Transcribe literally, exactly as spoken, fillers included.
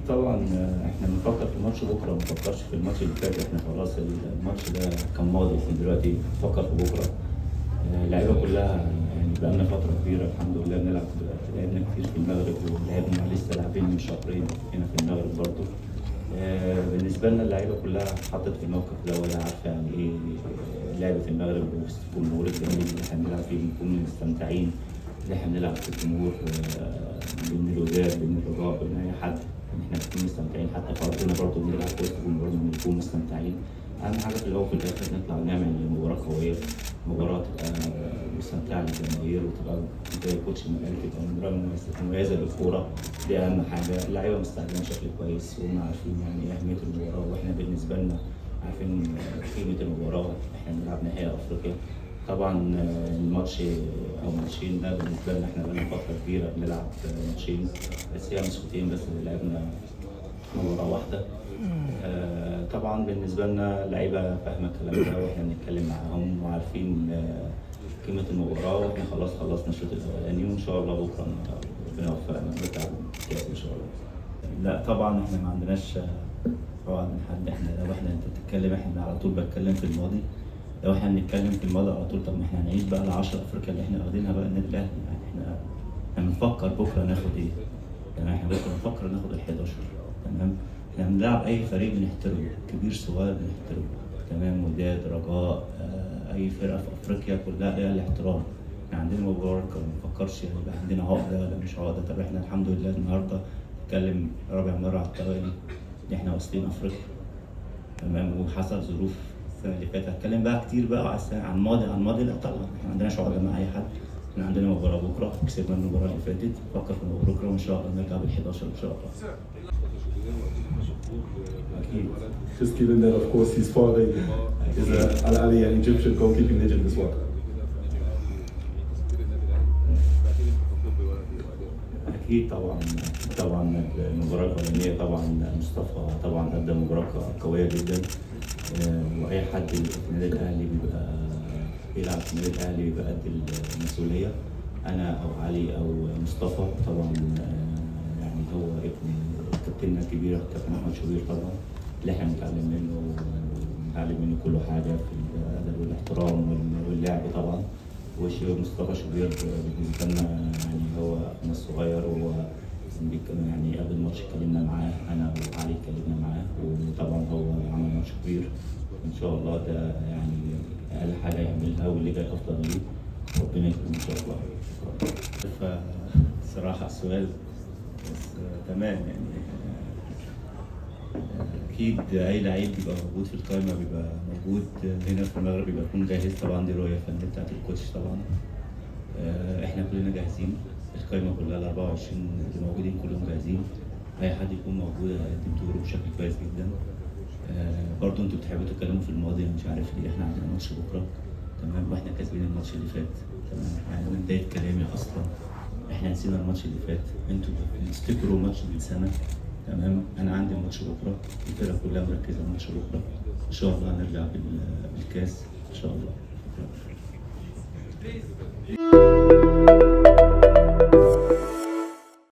طبعا احنا بنفكر في ماتش بكره، ما بنفكرش في الماتش اللي فات. احنا خلاص الماتش ده كان ماضي، احنا دلوقتي بنفكر في بكره. اللعيبه كلها يعني بقى لنا فتره كبيره الحمد لله بنلعب، لعبنا كتير في المغرب ولعبنا لسه لاعبين من شهرين هنا في المغرب برضه. بالنسبه لنا اللعيبه كلها اتحطت في الموقف ده وهي عارفه يعني ايه اللعب في المغرب وسط الجمهور الجميل اللي احنا بنلعب فيه، بنكون مستمتعين ان احنا بنلعب في الجمهور بين الوداد بين الرجاء بين اي حد، احنا بنكون مستمتعين حتى في ارضنا برضه بنلعب في وسط جمهورنا بنكون مستمتعين. اهم حاجه في الاول وفي الاخر نطلع ونعمل مباراه قويه، مباراه تبقى مستمتعه للجماهير وتبقى زي الكوتش ما قال تبقى مباراه مميزه للكوره. دي اهم حاجه. اللعيبه مستعدين بشكل كويس وهم عارفين يعني ايه اهميه المباراه، واحنا بالنسبه لنا عارفين قيمه المباراه. احنا بنلعب نهائي افريقيا طبعا، الماتش او ماتشين ده بالنسبه لنا احنا بقالنا فتره كبيره بنلعب ماتشين، بس هي نسختين بس اللي لعبنا مباراه واحده. آه طبعا بالنسبه لنا اللعيبه فاهمه الكلام ده واحنا بنتكلم معاهم وعارفين آه قيمه المباراه، واحنا خلاص خلصنا الشوط الاولاني وان شاء الله بكره ربنا يوفقنا نرجع بالكاس ان شاء الله. لا طبعا احنا ما عندناش طبعا حد، احنا لو احنا انت بتتكلم احنا على طول بتكلم في الماضي، لو احنا بنتكلم في الماضي على طول طب ما احنا هنعيش بقى ال عشرة افريقيا اللي احنا واخدينها بقى النادي الاهلي. يعني احنا احنا بنفكر بكره ناخد ايه؟ تمام، احنا بكره بنفكر ناخد ال حداشر. تمام، احنا بنلعب اي فريق بنحترمه، كبير صغير بنحترمه. تمام، وداد رجاء آه اي فرقه في افريقيا كلها ليها الاحترام. احنا عندنا مباراه ما بنفكرش يعني يبقى عندنا عقده ولا مش عقده. طب احنا الحمد لله النهارده نتكلم رابع مره على التوالي ان احنا واصلين افريقيا. تمام، وحصل ظروف السنه اللي فاتت. هتكلم بقى كتير بقى عن الماضي عن الماضي لا طبعا احنا ما عندناش عقده مع اي حد. احنا عندنا مباراه بكره، كسبنا المباراه اللي فاتت، نفكر في المباراه بكره وان شاء الله نرجع بال حداشر ان شاء الله. Just given that of course his father is a Al Ahly, an Egyptian goalkeeping legend as well. اكيد طبعا طبعا المباراه الاولانيه طبعا مصطفى طبعا قدم مباراه قويه جدا، واي حد في النادي الاهلي بيبقى بيلعب في النادي الاهلي بيبقى قد المسؤوليه. انا او علي او مصطفى طبعا يعني هو ابن كابتننا الكبير كابتن احمد شوبير طبعا اللي احنا بنتعلم منه بنتعلم منه كل حاجه في الادب والاحترام واللعب طبعا. وشيء مصطفى شوبير بالنسبه لنا يعني هو اخونا الصغير، وهو يعني قبل الماتش اتكلمنا معاه انا وعلي اتكلمنا معاه، وطبعا هو عمل ماتش كبير ان شاء الله. ده يعني اقل حاجه يعملها واللي جاي افضل ليه، ربنا يكرمه ان شاء الله. فصراحه السؤال بس تمام يعني اكيد اي لعيب بيبقى موجود في القائمه بيبقى موجود هنا في المغرب بيبقى يكون جاهز. طبعا دي رؤيه فنيه بتاعت الكوتش طبعا. احنا كلنا جاهزين، القائمه كلها ال أربعة وعشرين اللي موجودين كلهم جاهزين. اي حد يكون موجود هيقدم دوره بشكل كويس جدا. برضه انتوا بتحبوا تتكلموا في الماضي مش عارف ليه. احنا عندنا ماتش بكره تمام واحنا كاسبين الماتش اللي فات. تمام، يعني من بدايه كلامي اصلا احنا نسينا الماتش اللي فات، انتوا بتفتكروا ماتش من سنه. تمام، انا عندي ماتش بكره، الفرقه كلها مركزه ماتش بكره ان شاء الله هنرجع بالكاس ان شاء الله.